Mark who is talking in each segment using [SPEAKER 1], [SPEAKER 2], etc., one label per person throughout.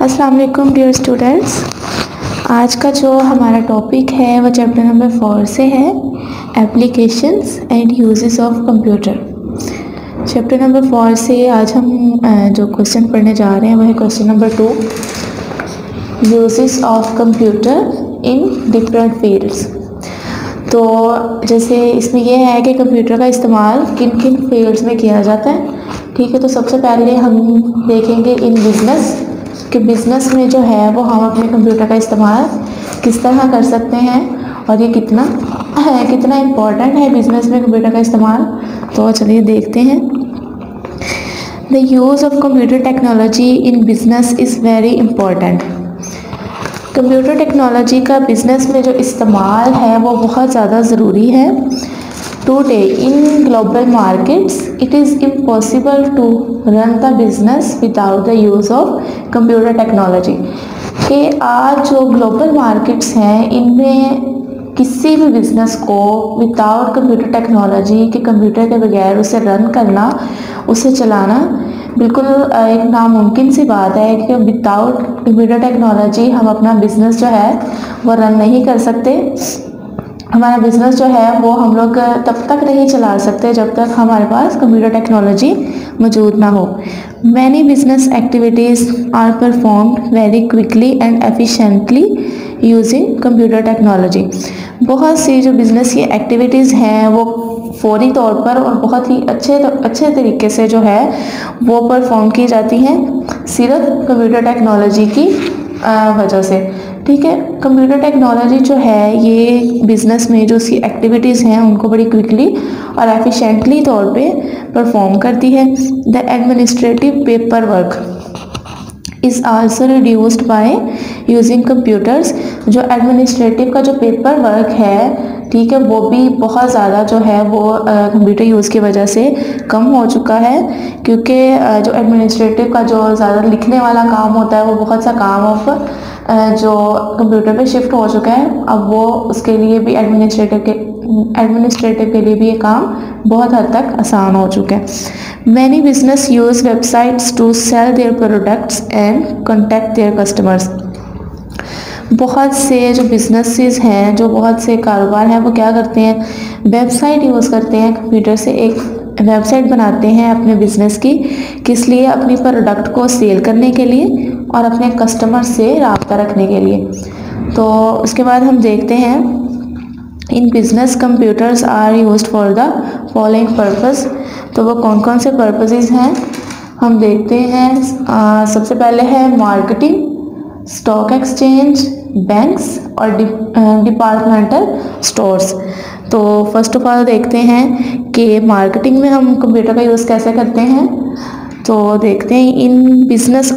[SPEAKER 1] अस्सलाम वालेकुम dear students. आज का जो हमारा टॉपिक है वो चैप्टर नंबर 4 से है, applications and uses of computer. Chapter number 4 से आज हम जो क्वेश्चन पढ़ने जा रहे हैं वो है question number 2, uses of computer in different fields. तो जैसे इसमें यह है कि कंप्यूटर का इस्तेमाल किन किन फील्ड्स में किया जाता है। ठीक है, तो सबसे पहले हम देखेंगे इन बिज़नेस कि बिज़नेस में जो है वो हम अपने कंप्यूटर का इस्तेमाल किस तरह कर सकते हैं और ये कितना इम्पोर्टेंट है बिज़नेस में कंप्यूटर का इस्तेमाल। तो चलिए देखते हैं। The use of computer technology in business is very important. Computer technology का बिज़नेस में जो इस्तेमाल है वो बहुत ज़्यादा ज़रूरी है। Today in global markets, it is impossible to run the business without the use of computer technology। कि आज जो ग्लोबल मार्केट्स हैं इनमें किसी भी बिज़नेस को विदाउट कंप्यूटर टेक्नोलॉजी के कंप्यूटर के बगैर उसे रन करना, उसे चलाना बिल्कुल एक नामुमकिन सी बात है कि विदाउट कंप्यूटर टेक्नोलॉजी हम अपना बिज़नेस जो है वो रन नहीं कर सकते। हमारा बिज़नेस जो है वो हम लोग तब तक नहीं चला सकते जब तक हमारे पास कंप्यूटर टेक्नोलॉजी मौजूद ना हो। Many business activities are performed very quickly and efficiently using computer technology. बहुत सी जो बिज़नेस की एक्टिविटीज़ हैं वो फौरी तौर पर और बहुत ही अच्छे तरीके से जो है वो परफॉर्म की जाती हैं सिर्फ कंप्यूटर टेक्नोलॉजी की वजह से। ठीक है, कंप्यूटर टेक्नोलॉजी जो है ये बिज़नेस में जो उसकी एक्टिविटीज़ हैं उनको बड़ी क्विकली और एफिशिएंटली तौर पे परफॉर्म करती है। The administrative paper work is also reduced by using computers. जो एडमिनिस्ट्रेटिव का जो पेपर वर्क है, ठीक है, वो भी बहुत ज़्यादा जो है वो कंप्यूटर यूज़ की वजह से कम हो चुका है, क्योंकि जो एडमिनिस्ट्रेटिव का जो ज़्यादा लिखने वाला काम होता है वो बहुत सा काम अब जो कंप्यूटर पे शिफ्ट हो चुका है। अब वो उसके लिए भी एडमिनिस्ट्रेटिव के लिए भी ये काम बहुत हद तक आसान हो चुका है। Many business use websites to sell their products and contact their customers. बहुत से जो बिजनेसेस हैं, जो बहुत से कारोबार हैं, वो क्या करते हैं, वेबसाइट यूज़ करते हैं। कंप्यूटर से एक वेबसाइट बनाते हैं अपने बिज़नेस की, किस लिए, अपनी प्रोडक्ट को सेल करने के लिए और अपने कस्टमर से राब्ता रखने के लिए। तो उसके बाद हम देखते हैं in business computers are used for the following purpose. तो वो कौन कौन से पर्पसेस हैं हम देखते हैं। सबसे पहले है मार्केटिंग, स्टॉक एक्सचेंज, बैंक्स और डिपार्टमेंटल स्टोर्स। तो फर्स्ट ऑफ ऑल देखते हैं कि मार्केटिंग में हम कंप्यूटर का यूज़ कैसे करते हैं। तो देखते हैं इन बिजनेस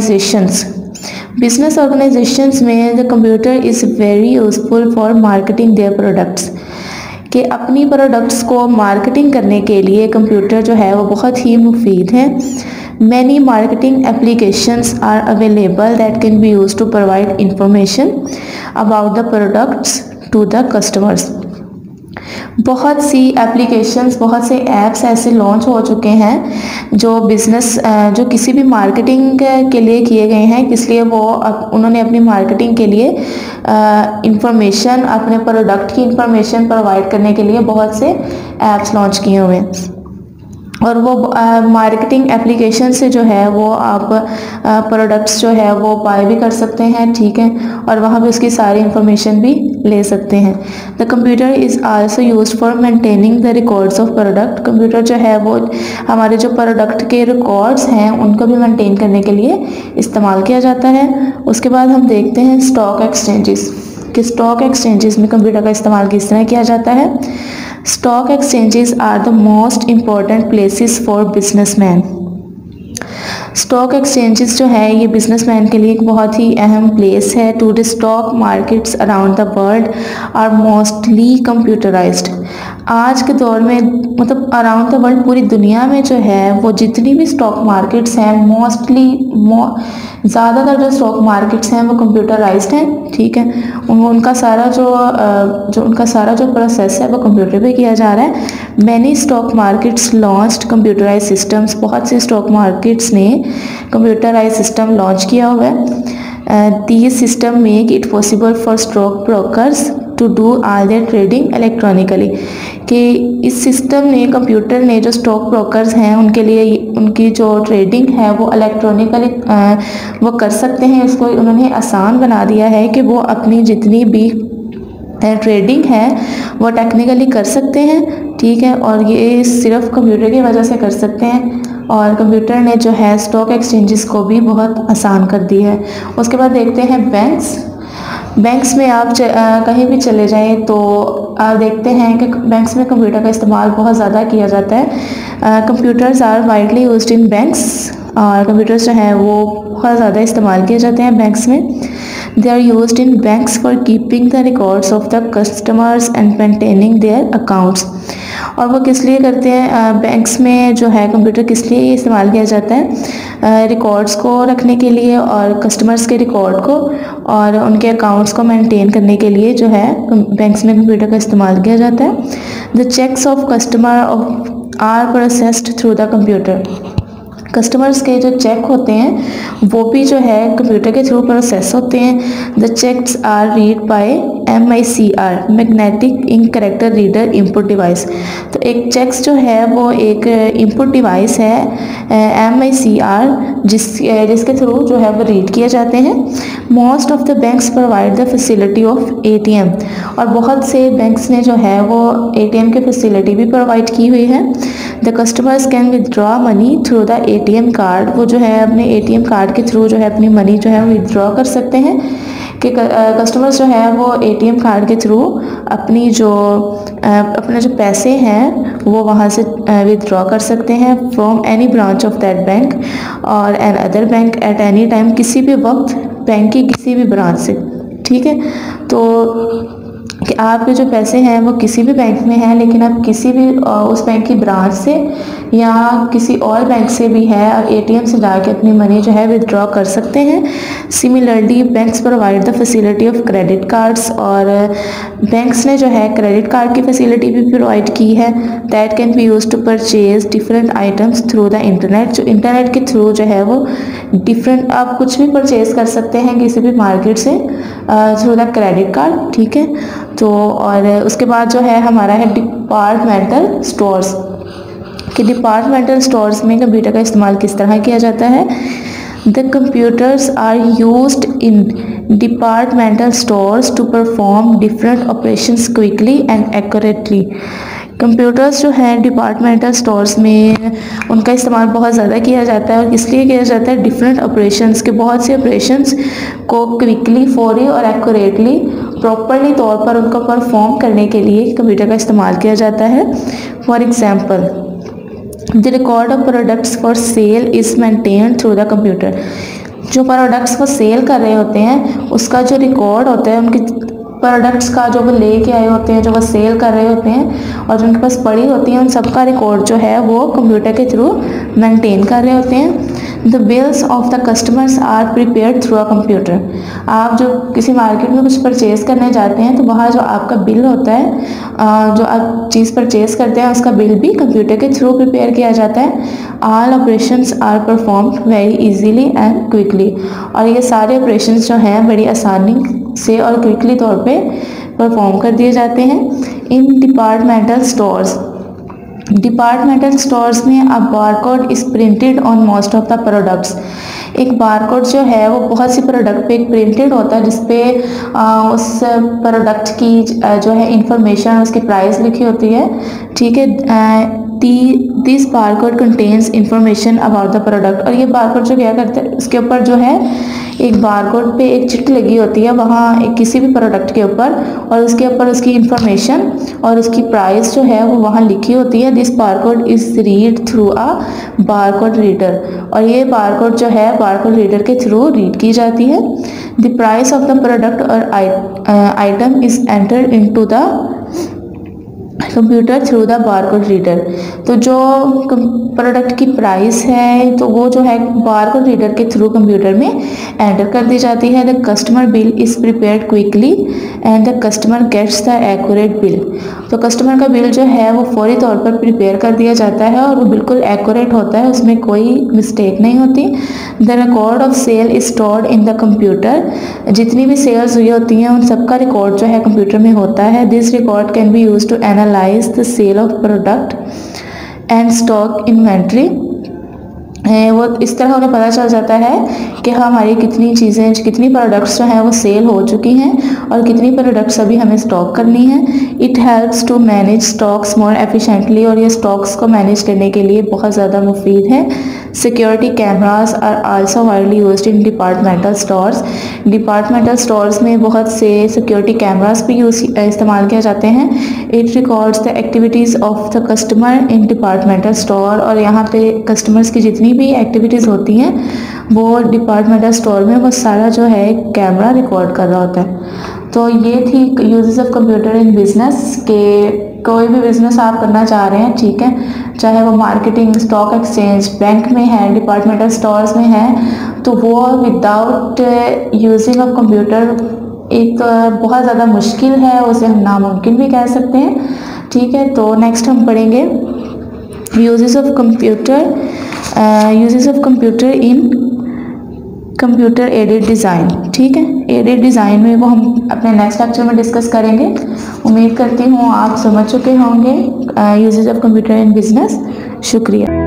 [SPEAKER 1] ऑर्गेनाइजेशंस में the computer is very useful for marketing their products. कि अपनी प्रोडक्ट्स को मार्केटिंग करने के लिए कंप्यूटर जो है वो बहुत ही मुफीद है। Many marketing applications are available that can be used to provide information about the products to the customers। बहुत सी एप्लीकेशंस, बहुत से ऐप्स ऐसे लॉन्च हो चुके हैं जो बिज़नेस जो किसी भी मार्केटिंग के लिए किए गए हैं, इसलिए वो उन्होंने अपनी मार्केटिंग के लिए इंफॉर्मेशन, अपने प्रोडक्ट की इंफॉर्मेशन प्रोवाइड करने के लिए बहुत से ऐप्स लॉन्च किए हुए हैं। और वो मार्केटिंग एप्लीकेशन से जो है वो आप प्रोडक्ट्स जो है वो बाय भी कर सकते हैं, ठीक है, और वहाँ पे उसकी सारी इंफॉर्मेशन भी ले सकते हैं। The computer is also used for maintaining the records of product. Computer जो है वो हमारे जो प्रोडक्ट के रिकॉर्ड्स हैं उनको भी मेंटेन करने के लिए इस्तेमाल किया जाता है। उसके बाद हम देखते हैं स्टॉक एक्सचेंजेस, कि स्टॉक एक्सचेंजेस में कंप्यूटर का इस्तेमाल किस तरह किया जाता है। Stock exchanges are the most important places for businessmen। Stock exchanges जो है ये बिजनेसमैन के लिए एक बहुत ही अहम प्लेस है। To the stock markets around the world are mostly computerised. आज के दौर में मतलब अराउंड द वर्ल्ड, पूरी दुनिया में जो है वो जितनी भी स्टॉक मार्केट्स हैं मोस्टली ज़्यादातर जो स्टॉक मार्केट्स हैं वो कंप्यूटराइज्ड हैं, ठीक है। उनका सारा जो प्रोसेस है वो कंप्यूटर पे किया जा रहा है। Many stock markets launched computerised systems. बहुत से स्टॉक मार्केट्स ने कंप्यूटराइज सिस्टम लॉन्च किया हुआ है। These system make it possible for stock brokers to do all their trading electronically, कि इस सिस्टम ने, कंप्यूटर ने जो स्टॉक ब्रोकर्स हैं उनके लिए उनकी जो ट्रेडिंग है वो इलेक्ट्रॉनिकली वो कर सकते हैं। उसको उन्होंने आसान बना दिया है कि वो अपनी जितनी भी ट्रेडिंग है वो टेक्निकली कर सकते हैं, ठीक है। और ये सिर्फ कंप्यूटर की वजह से कर सकते हैं, और कंप्यूटर ने जो है स्टॉक एक्सचेंजेस को भी बहुत आसान कर दिया है। उसके बाद देखते हैं बैंक्स में आप कहीं भी चले जाएं तो आप देखते हैं कि बैंक्स में कंप्यूटर का इस्तेमाल बहुत ज़्यादा किया जाता है। Computers are widely used in banks, और कंप्यूटर्स जो हैं वो बहुत ज़्यादा इस्तेमाल किए जाते हैं बैंक्स में। They are used in banks for keeping the records of the customers and maintaining their accounts. और वो किस लिए करते हैं, बैंक्स में जो है कंप्यूटर किस लिए इस्तेमाल किया जाता है, रिकॉर्ड्स को रखने के लिए और कस्टमर्स के रिकॉर्ड को और उनके अकाउंट्स को मेंटेन करने के लिए जो है बैंक्स में कंप्यूटर का इस्तेमाल किया जाता है। The cheques of customer are processed through the computer. Customers के जो चेक होते हैं वो भी जो है कंप्यूटर के थ्रू प्रोसेस होते हैं। The cheques are read by MICR, magnetic ink character reader input device. तो एक चेक्स जो है वो एक इनपुट डिवाइस है MICR जिसके थ्रू जो है वो रीड किए जाते हैं। Most of the banks provide the facility of ATM, और बहुत से बैंक्स ने जो है वो ATM की फैसिलिटी भी प्रोवाइड की हुई है। The customers can withdraw money through the ATM card, वो जो है अपने ATM कार्ड के थ्रू जो है अपनी मनी जो है विदड्रॉ कर सकते हैं, कि कस्टमर्स जो है वो ATM कार्ड के थ्रू अपने जो पैसे हैं वो वहाँ से विदड्रॉ कर सकते हैं from any branch of that bank और an other bank at any time, किसी भी वक्त बैंक की किसी भी ब्रांच से, ठीक है। तो कि आपके जो पैसे हैं वो किसी भी बैंक में हैं, लेकिन आप किसी भी उस बैंक की ब्रांच से या किसी और बैंक से भी है और ATM से जाके अपनी मनी जो है विदड्रॉ कर सकते हैं। Similarly banks provide the facility of credit cards, और बैंक्स ने जो है क्रेडिट कार्ड की फैसिलिटी भी प्रोवाइड की है। That can be used to purchase different items through the internet, जो इंटरनेट के थ्रू जो है वो डिफरेंट आप कुछ भी परचेज कर सकते हैं किसी भी मार्केट से थ्रू द क्रेडिट कार्ड, ठीक है। तो और उसके बाद जो है हमारा है डिपार्टमेंटल स्टोर्स, कि डिपार्टमेंटल स्टोर्स में कंप्यूटर का इस्तेमाल किस तरह किया जाता है। The computers are used in departmental stores to perform different operations quickly and accurately. Computers जो हैं डिपार्टमेंटल स्टोर्स में उनका इस्तेमाल बहुत ज़्यादा किया जाता है, और इसलिए किया जाता है डिफरेंट ऑपरेशंस के, बहुत से ऑपरेशंस को क्विकली, फौरी और एक्यूरेटली, प्रॉपरली तौर पर उनको परफॉर्म करने के लिए कंप्यूटर का इस्तेमाल किया जाता है। For example, the record of products for sale is maintained through the computer. जो प्रोडक्ट्स वो सेल कर रहे होते हैं उसका जो रिकॉर्ड होता है, उनके प्रोडक्ट्स का जो वो लेके आए होते हैं, जो वो सेल कर रहे होते हैं और जो उनके पास पड़ी होती हैं, उन सब का रिकॉर्ड जो है वो कंप्यूटर के थ्रू मेंटेन कर रहे होते हैं। The bills of the customers are prepared through a computer. आप जो किसी मार्केट में कुछ परचेज करने जाते हैं तो वहाँ जो आपका बिल होता है, जो आप चीज़ परचेज करते हैं उसका बिल भी कंप्यूटर के थ्रू प्रिपेयर किया जाता है। All operations are performed very easily and quickly, और ये सारे ऑपरेशंस जो हैं बड़ी आसानी से और क्विकली तौर पे परफॉर्म कर दिए जाते हैं। इन डिपार्टमेंटल स्टोर्स में a barcode is printed on most of the products. एक बारकोड जो है वो बहुत सी प्रोडक्ट पे प्रिंटेड होता है, जिसपे उस प्रोडक्ट की जो है इंफॉर्मेशन, उसकी प्राइस लिखी होती है, ठीक है। This barcode contains information about the product, और ये बारकोड जो क्या करते हैं, उसके ऊपर जो है एक बारकोड पे एक चिट लगी होती है वहाँ किसी भी प्रोडक्ट के ऊपर, और उसके ऊपर उसकी इंफॉर्मेशन और उसकी प्राइस जो है वो वहाँ लिखी होती है। This barcode is read through a barcode reader, और ये बारकोड जो है बारकोड रीडर के थ्रू रीड की जाती है। The price of the product और item is entered into the computer through the barcode reader. तो जो प्रोडक्ट की प्राइस है तो वो जो है बारकोड रीडर के थ्रू कंप्यूटर में एंटर कर दी जाती है। The customer bill is prepared quickly and the customer gets the accurate bill. तो कस्टमर का बिल जो है वो फौरी तौर पर प्रिपेयर कर दिया जाता है और वो बिल्कुल एक्यूरेट होता है, उसमें कोई मिस्टेक नहीं होती। The record of sale is stored in the computer. जितनी भी सेल्स हुई होती हैं उन सबका रिकॉर्ड जो है कंप्यूटर में होता है। This record can be use to analyse the sale of product and stock inventory. वो इस तरह उन्हें पता चल जाता है कि हमारी कितनी चीज़ें, कितनी प्रोडक्ट्स जो हैं वो सेल हो चुकी हैं और कितनी प्रोडक्ट्स अभी हमें स्टॉक करनी है। It helps to manage stocks more efficiently. और ये स्टॉक्स को मैनेज करने के लिए बहुत ज़्यादा मुफीद है। Security cameras are also widely used in departmental stores. Departmental stores में बहुत से सिक्योरिटी कैमरास भी इस्तेमाल किए जाते हैं। It records the activities of the customer in departmental store. और यहाँ पे कस्टमर्स की जितनी भी एक्टिविटीज़ होती हैं वो डिपार्टमेंटल स्टोर में वो सारा जो है कैमरा रिकॉर्ड कर रहा होता है। तो ये थी uses of computer in business के। कोई भी बिज़नेस आप करना चाह रहे हैं, ठीक है, चाहे वो मार्केटिंग, स्टॉक एक्सचेंज, बैंक में है, डिपार्टमेंटल स्टोर्स में है, तो वो विदाउट यूजिंग ऑफ कंप्यूटर एक बहुत ज़्यादा मुश्किल है, उसे हम नामुमकिन भी कह सकते हैं। ठीक है, तो नेक्स्ट हम पढ़ेंगे uses of computer in computer aided design. ठीक है, एडेड डिज़ाइन में वो हम अपने नेक्स्ट लेक्चर में डिस्कस करेंगे। उम्मीद करती हूँ आप समझ चुके होंगे uses of computer in business. शुक्रिया।